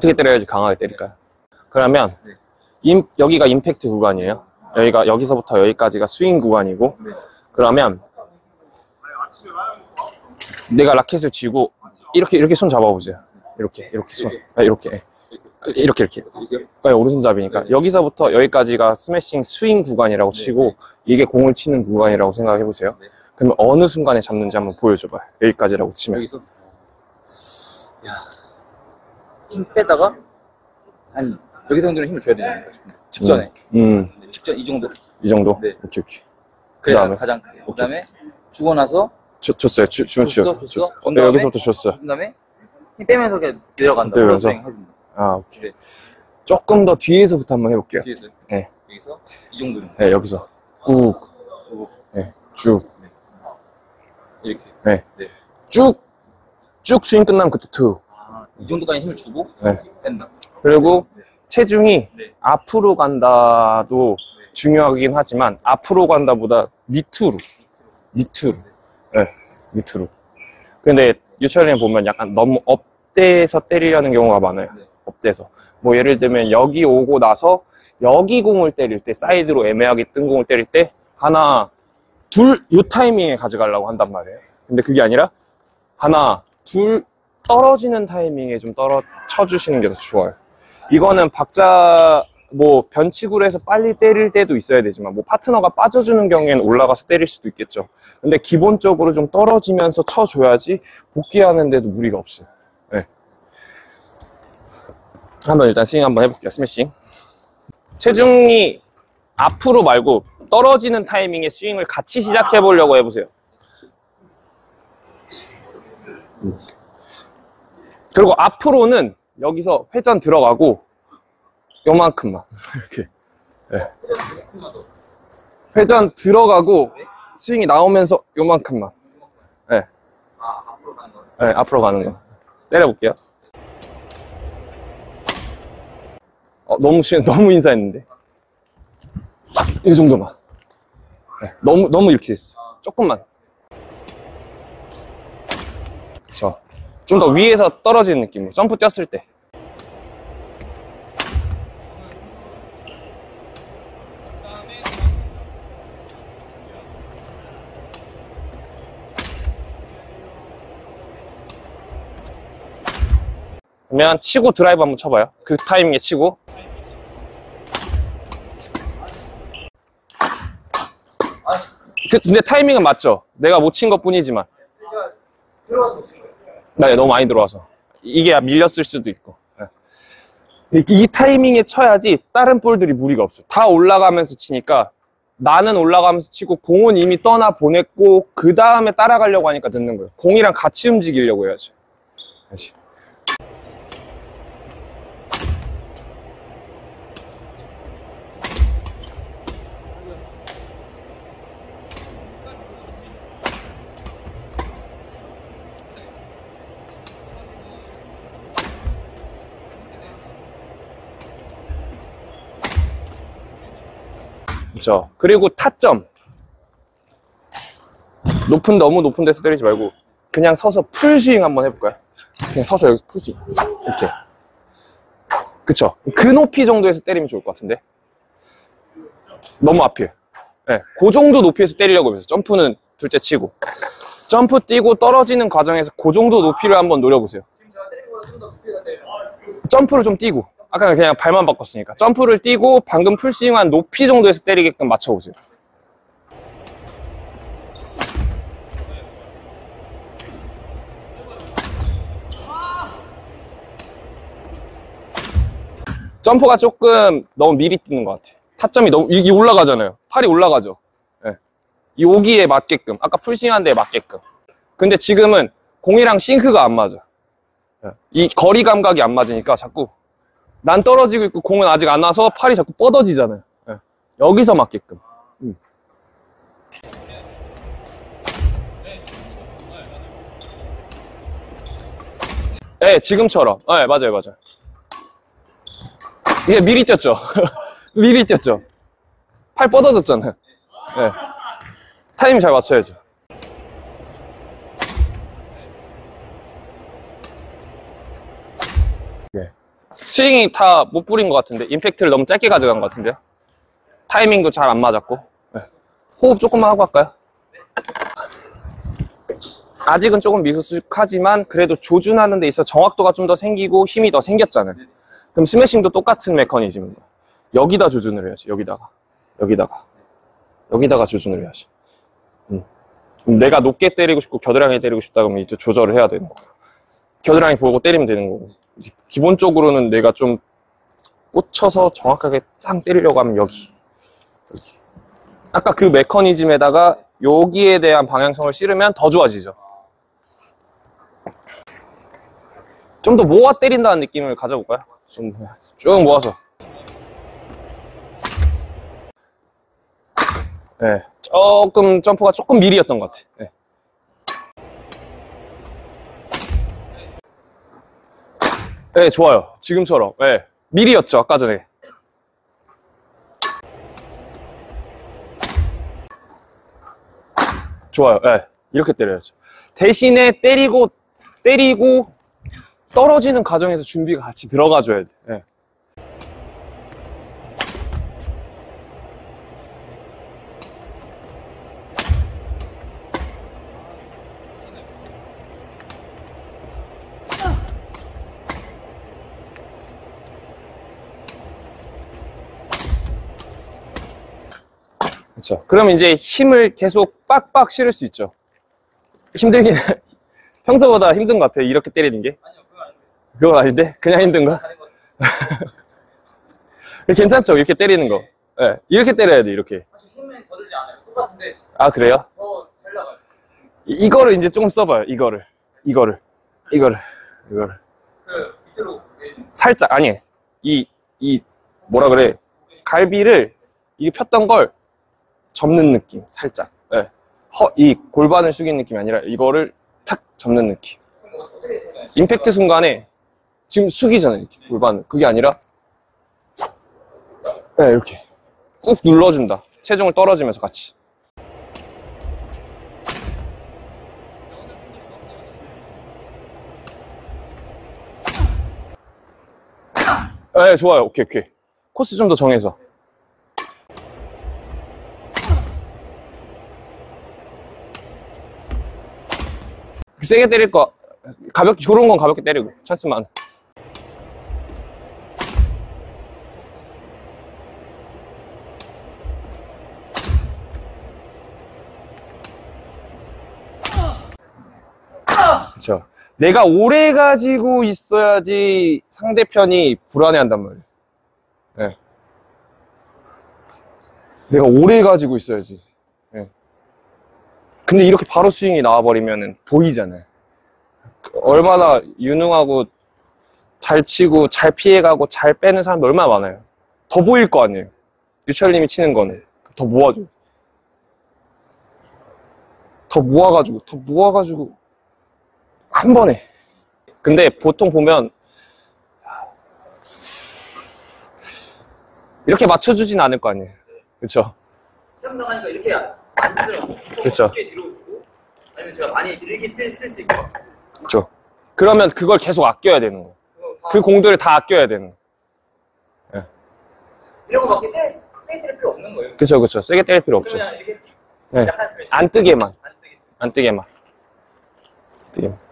어떻게 때려야지 강하게 때릴까요? 그러면 여기가 임팩트 구간이에요. 여기서부터 여기까지가 스윙 구간이고, 그러면 내가 라켓을 쥐고 이렇게 손 잡아보세요. 이렇게 손. 이렇게. 네, 오른손잡이니까 여기서부터 여기까지가 스매싱 스윙 구간이라고 치고, 이게 공을 치는 구간이라고 생각해 보세요. 그러면 어느 순간에 잡는지 한번 보여줘봐요. 여기까지라고 치면. 여기서 힘 빼다가 한 여기 정도는 힘을 줘야 되지 않을까 싶은데 직전에. 직전 이 정도. 네. 오케이. 그다음에 가장. 그다음에 주고 나서 줬어요. 줬어. 여기서부터 줬어요. 그다음에 힘 빼면서 그냥 내려간다. 내려면서. 오케이. 네. 조금 더 뒤에서부터 한번 해볼게요. 뒤에서. 네. 여기서 이 정도는. 네, 여기서. 꾹. 네, 쭉. 이렇게. 네. 쭉 스윙 끝나면 그때 툭. 이 정도까지 힘을 주고 뺀다. 그리고 체중이 앞으로 간다도 중요하긴 하지만 앞으로 간다보다 밑으로. 네, 밑으로. 근데 유철님 보면 약간 너무 업대서 때리려는 경우가 많아요. 업대서. 뭐 예를 들면 여기 오고 나서 여기 공을 때릴 때, 사이드로 애매하게 뜬 공을 때릴 때 하나, 둘, 요 타이밍에 가져가려고 한단 말이에요. 근데 그게 아니라 하나, 둘, 떨어지는 타이밍에 좀 쳐주시는 게 더 좋아요. 이거는 뭐 변칙으로 해서 빨리 때릴 때도 있어야 되지만, 뭐 파트너가 빠져주는 경우에는 올라가서 때릴 수도 있겠죠. 근데 기본적으로 좀 떨어지면서 쳐줘야지 복귀하는데도 무리가 없어요. 네. 한번 일단 스윙 한번 해볼게요. 스매싱. 체중이 앞으로 말고 떨어지는 타이밍에 스윙을 같이 시작해 보려고 해보세요. 그리고 앞으로는 여기서 회전 들어가고 요만큼만 이렇게. 네. 회전 들어가고 스윙이 나오면서 요만큼만. 네. 앞으로 가는 거. 네, 앞으로 가는 거. 때려볼게요. 너무 인사했는데. 이 정도만. 네, 너무 이렇게 했어. 조금만. 그쵸. 좀 더 위에서 떨어지는 느낌으로. 점프 뛰었을 때. 그러면 치고 드라이브 한번 쳐봐요. 그 타이밍에 치고. 근데 타이밍은 맞죠? 내가 못 친 것 뿐이지만. 들어가서 못 친 거예요. 네, 너무 많이 들어와서. 이게 밀렸을 수도 있고. 네. 이 타이밍에 쳐야지 다른 볼들이 무리가 없어요. 다 올라가면서 치니까 나는 올라가면서 치고 공은 이미 떠나 보냈고 그 다음에 따라가려고 하니까 늦는 거예요. 공이랑 같이 움직이려고 해야죠. 다시. 그렇죠. 그리고 타점. 너무 높은 데서 때리지 말고 그냥 서서 풀스윙 한번 해볼까요? 그냥 서서 여기 풀스윙. 이렇게. 그쵸. 그 높이 정도에서 때리면 좋을 것 같은데. 너무 앞에. 네, 그 정도 높이에서 때리려고 해서 점프는 둘째 치고. 점프 뛰고 떨어지는 과정에서 그 정도 높이를 한번 노려보세요. 점프를 좀 뛰고. 아까 그냥 발만 바꿨으니까 점프를 뛰고 방금 풀스윙한 높이 정도에서 때리게끔 맞춰보세요. 점프가 조금 너무 미리 뛰는 것 같아. 타점이 너무 이게 올라가잖아요. 팔이 올라가죠. 네. 이 오기에 맞게끔, 아까 풀스윙한 데에 맞게끔. 근데 지금은 공이랑 싱크가 안 맞아. 네. 이 거리 감각이 안 맞으니까 자꾸 난 떨어지고 있고 공은 아직 안 와서 팔이 자꾸 뻗어지잖아요. 네. 여기서 맞게끔. 네, 지금처럼. 네, 맞아요. 이게 미리 뛰었죠. 미리 뛰었죠. 팔 뻗어졌잖아요. 네. 타이밍 잘 맞춰야죠. 네. 스윙이 다 못 부린 것 같은데, 임팩트를 너무 짧게 가져간 것 같은데요. 타이밍도 잘 안 맞았고. 네. 호흡 조금만 하고 할까요? 아직은 조금 미숙하지만 그래도 조준하는 데 있어 정확도가 좀 더 생기고 힘이 더 생겼잖아요. 그럼 스매싱도 똑같은 메커니즘입니다. 여기다 조준을 해야지. 여기다가 조준을 해야지. 내가 높게 때리고 싶고 겨드랑이 때리고 싶다 그러면 이제 조절을 해야 되는 거고, 겨드랑이 보고 때리면 되는 거고, 기본적으로는 내가 좀 꽂혀서 정확하게 딱 때리려고 하면 여기. 아까 그 메커니즘에다가 여기에 대한 방향성을 실으면 더 좋아지죠. 좀 더 모아 때린다는 느낌을 가져볼까요? 좀 쭉 모아서. 네, 조금 점프가 조금 미리였던 것 같아. 네. 네, 좋아요. 지금처럼. 네, 미리였죠, 아까 전에. 좋아요. 네, 이렇게 때려야죠. 대신에 때리고 떨어지는 과정에서 준비가 같이 들어가줘야 돼. 네. 그렇죠. 그러면 이제 힘을 계속 빡빡 실을 수 있죠. 힘들긴 평소보다 힘든 것 같아요. 이렇게 때리는 게. 아니요, 그건 아닌데? 그냥 힘든 거? 괜찮죠? 이렇게 때리는 거. 네, 이렇게 때려야 돼, 이렇게. 사실 힘은 더 들지 않아요. 똑같은데 아, 그래요? 더 잘 나가요. 이거를 이제 조금 써봐요. 이거를. 그 밑으로 살짝, 아니. 뭐라 그래. 갈비를, 이게 폈던 걸 접는 느낌. 살짝. 네. 이 골반을 숙이는 느낌이 아니라 이거를 탁 접는 느낌. 임팩트 순간에 지금 숙이잖아요. 이렇게 골반을. 그게 아니라 네, 이렇게 꾹 눌러준다. 체중을 떨어지면서 같이. 네, 좋아요. 오케이. 코스 좀 더 정해서. 세게 때릴 거, 가볍게, 그런 건 가볍게 때리고, 찬스만. 그쵸. 내가 오래 가지고 있어야지 상대편이 불안해한단 말이에요. 네. 내가 오래 가지고 있어야지. 네. 근데 이렇게 바로 스윙이 나와버리면 보이잖아요. 얼마나 유능하고 잘 치고 잘 피해가고 잘 빼는 사람도 얼마나 많아요. 더 보일 거 아니에요. 유철님이 치는 거는 더 모아줘. 더 모아가지고 한 번에. 근데 보통 보면 이렇게 맞춰주진 않을 거 아니에요. 그쵸? 시험 나가니까 이렇게 안 되더라고요. 그쵸. 뒤로 주고 아니면 제가 많이 이렇게 쓸 수 있고. 그쵸. 그러면 그걸 계속 아껴야 되는 거예요. 그 공들을 다 아껴야 되는 거예요. 이런 거 막 세게 때릴 필요 없는 거예요. 그쵸. 세게 때릴 필요 없죠. 그냥 이렇게 네. 약간 스매시. 안 뜨게만. 안 뜨겠어요. 뜨게만.